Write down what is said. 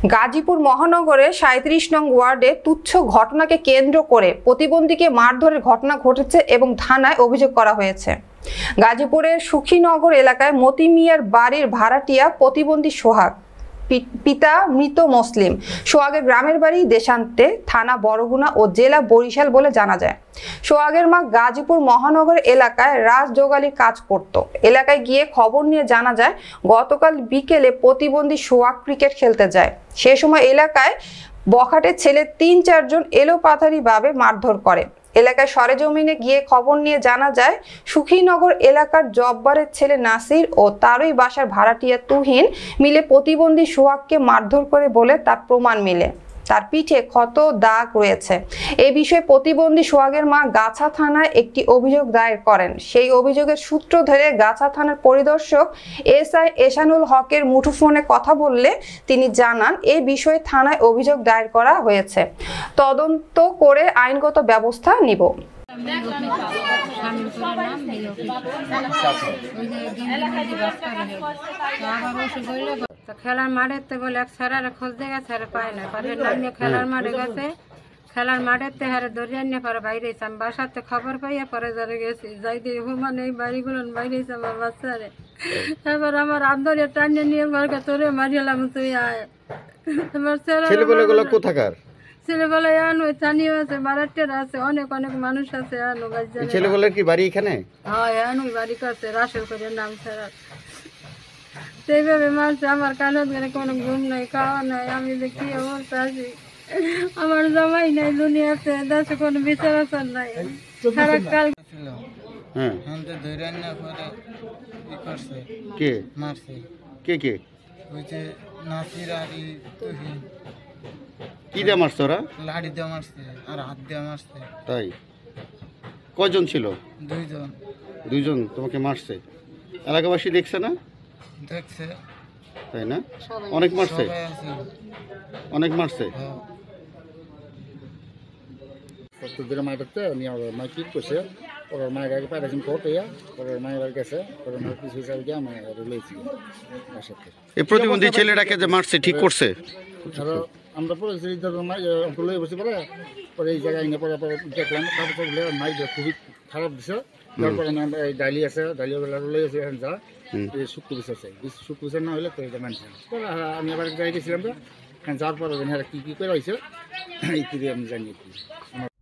গাজীপুর মহানগরের ৩৭ নং ওয়ার্ডে তুচ্ছ ঘটনাকে কেন্দ্র করে প্রতিবন্ধীকে মারধরের ঘটনা ঘটেছে এবং থানায় অভিযোগ করা হয়েছে। গাজীপুরের সুখীনগর এলাকায় মতি মিয়ার বাড়ির ভাড়াটিয়া প্রতিবন্ধী সোহাগ, পিতা মৃত মুসলিম। সোহাগের গ্রামের বাড়ি দেশান্তে, থানা বরগুনা ও জেলা বরিশাল বলে জানা যায়। সোহাগের মা গাজীপুর মহানগর এলাকায় রাজযোগালির কাজ করত। এলাকায় গিয়ে খবর নিয়ে জানা যায় গতকাল বিকেলে প্রতিবন্ধী সোহাগ ক্রিকেট খেলতে যায়। সে সময় এলাকায় বখাটের ছেলে ৩-৪ জন এলোপাথারিভাবে মারধর করে। এলাকায় সরেজমিনে গিয়ে খবর নিয়ে জানা যায় সুখীনগর এলাকার জব্বারের ছেলে নাসির ও তারই বাসার ভাড়াটিয়া তুহিন মিলে প্রতিবন্ধী সোহাগকে মারধর করে বলে তার প্রমাণ মিলে। তার পিঠে ক্ষত দাগ রয়েছে। এই বিষয়ে প্রতিবন্ধী সোহাগের মা গাছা থানায় একটি অভিযোগ দায়ের করেন। সেই অভিযোগের সূত্র ধরে গাছা থানার পরিদর্শক এসআই এসানুল হকের মুঠোফোনে কথা বললে তিনি জানান এই বিষয়ে থানায় অভিযোগ দায়ের করা হয়েছে। তদন্ত করে আইনগত ব্যবস্থা নিব। খেলার মাঠে বলে এক স্যারের খোঁজ দেখে স্যারে পায় না, নামিয়ে খেলার মাঠে গেছে। খেলার মাঠেতে হারে দরিয়া নিয়ে পরে বাইরে আমি বাসাতে খবর পাইয়া পরে যারা গেছি যাই দিয়ে হুমান এই বাড়িগুলো বাইরেছে আমার বাচ্চারে। এবার আমার আন্দোলন টানিয়ে নিয়ে মারকে তোরে মারিলাম, তুই আয়। আমার ছেলেগুলো কোথাকার? ছেলেবেলা আনো স্থানীয় আছে, বারাটের আছে, অনেক অনেক মানুষ আছে। আনো ছেলেগুলোর কি বাড়ি এখানে? হ্যাঁ, আনো বাড়ি কাছে রাসেল করে নাম ছাড়া সেইভাবে মারছে। আমার কানত করে কোনো ঘুম নাই, খাওয়া নাই। আমি যে কি অবস্থা আছি, আমার জামাই নাই দুনিয়াতে, দেশে কোনো বিচার আচার নাই। সারা কাল কে মারছে, কে কে নাসির আর তুহিন। কি দিয়ে মারছে ওরা? লাড়ি দিয়ে মারছে আর হাত দিয়ে মারছে। তাই? কয়জন ছিল? 2 জন। 2 জন তোমাকে মারছে? এলাকাবাসী দেখছে না? দেখছে। তাই না? অনেক মারছে, অনেক মারছে। মাইতে মাইকিট করছে ওর মায়ের আগে পাঠাচ্ছেন ফটোয়া ওর মায়ের গেছে ওর মায়ের কিছু হিসাবে গিয়ে আমি রয়েছি। এই প্রতিবন্ধী ছেলেটাকে যে মারছে ঠিক করছে? আমরা পরে লয়ে বসে পরে পরে এই জায়গায় এনে পরে দেখলাম তারপর মাইক খুবই খারাপ দিছে। তারপরে আমরা ডালি আছে, ডালিওগুলো লয়ে এসে যা শুক্র বিচার চাই, শুক্র বিচার না হলে তো এটা মানছে। আমি আবার যাই গেছিলাম, যাওয়ার পরে কি করে হয়েছে এই আমি জানিয়ে